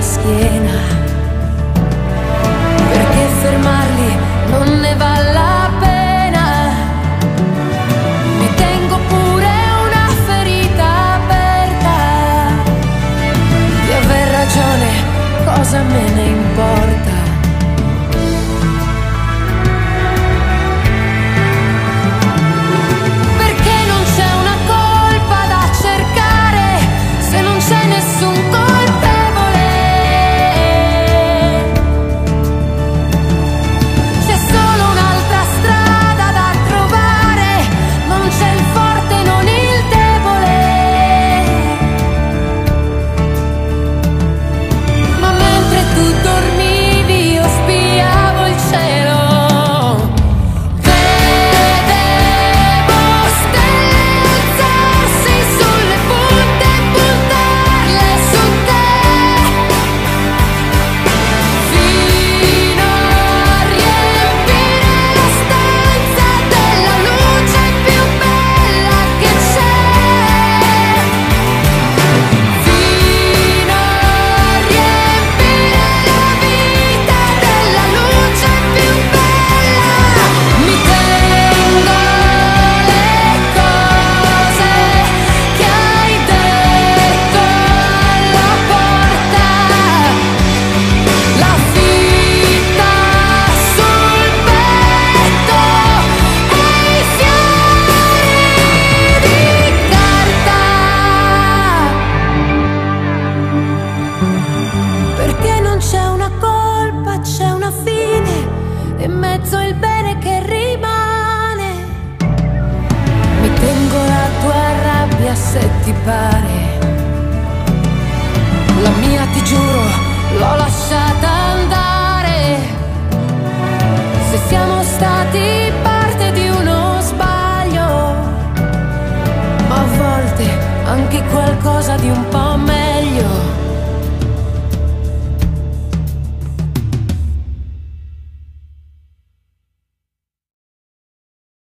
schiena, perché fermarli non ne vale la pena. Mi tengo pure una ferita aperta, di aver ragione cosa me ne importa. In mezzo il bene che rimane, mi tengo la tua rabbia se ti pare, la mia ti giuro l'ho lasciata andare. Se siamo stati parte di uno sbaglio, ma a volte anche qualcosa di un po' meglio.